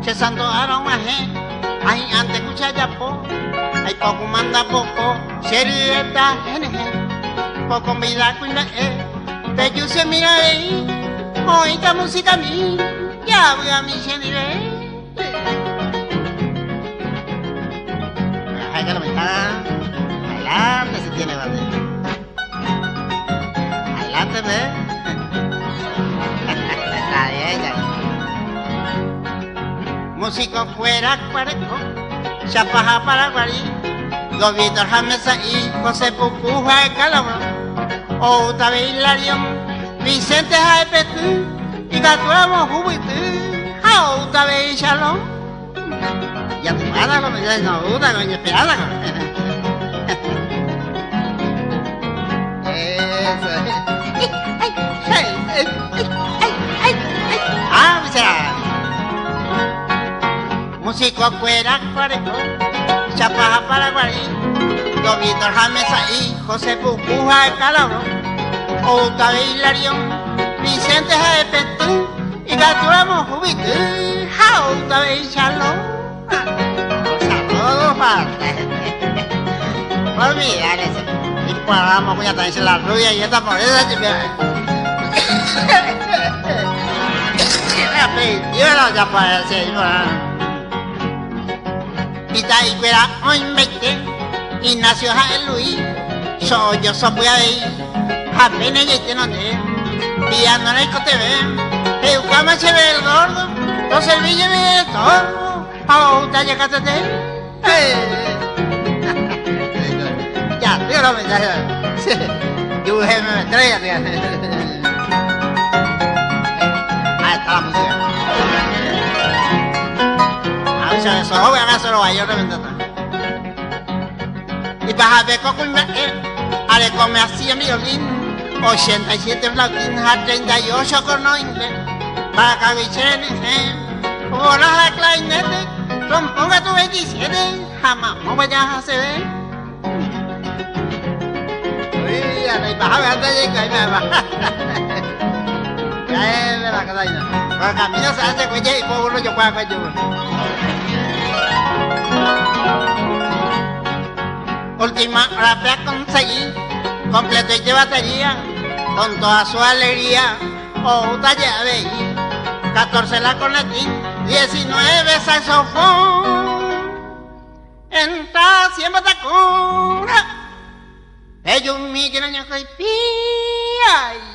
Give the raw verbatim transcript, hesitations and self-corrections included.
Cesando aromaje, ay ante escucha ya po, ay poco manda poco, serieta geneje, poco vida cuina eh, te yo se mira ahí, oíta música mi, ya voy a mi genire. Ay que lo meta, adelante si tiene bate, adelante ve. Músico fuera cuareco, chapaja para guarí, dos Víctor Jamesa y José Pucuja de Calabro, Outa Hilarión, Vicente Jaipetú, y Gatuamo Jubitú, Outa Shalom. Ya te para lo que no duda, coño, esperada. Eso. Ah, miserable. Músico fuera cuareco, chapaja para guarí, dos Víctor Jamesa y José Pucuja de Calabro, Outa Hilarión, Vicente Jaipetú, y Gatuamo Jubitú, Outa Shalom. Saludos para olvidar ese. Y pues vamos, voy a traerse la rubia y esta por esa yo no ya para el señor. Pita y cuera hoy mete, Ignacio Jael Luis, soy yo soy a ir, apenas ya te noté, piano en el coteve, educama se ve el gordo, los servicios de todo, ahora llegaste de ya, tío, no me yo me estrella, tío. Ahí está la música. Eso joven a solo vaya reventata. Y para ver cómo me ale come así a mi violín, ochenta y siete flautín, a treinta y ocho corno inglés, para cabichene, por la clarinete, romponga tu veintisiete, jamás no vayas a hacer. Uy, a la baja antes de que me baja. Ya es de la cadena. Por el camino se hace cuelle y por uno yo puedo cuello. Última rapea conseguí, completo y de batería, con toda su alegría, Outa ya veí, catorce la cornetín, diecinueve saxofón, entra siempre tacón, ellos un migraño que pía.